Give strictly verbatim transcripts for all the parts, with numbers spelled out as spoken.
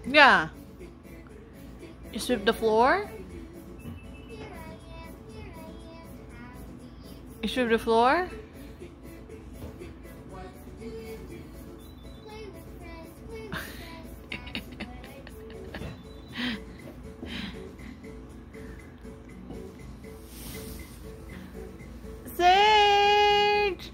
Yeah. You sweep the floor? You sweep the floor? Sage!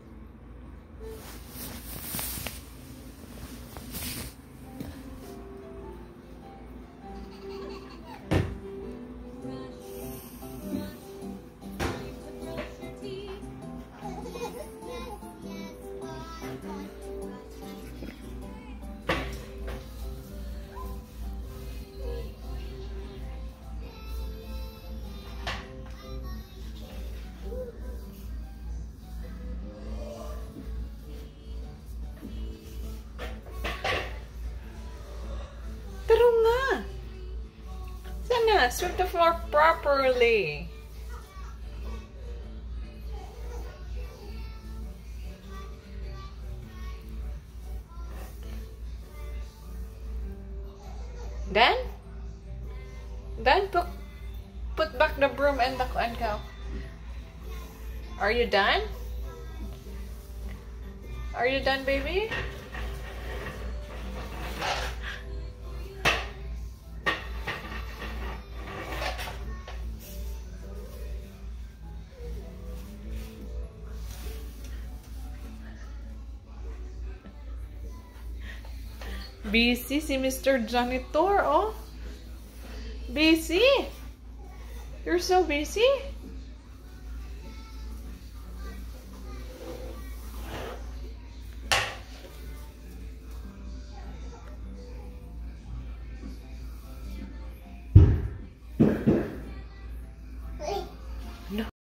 Pero nga! Sana, sweep the floor properly. Then? Then put, put back the broom and the and go. Are you done? Are you done, baby? Busy si Mister Janitor, oh. Busy. You're so busy.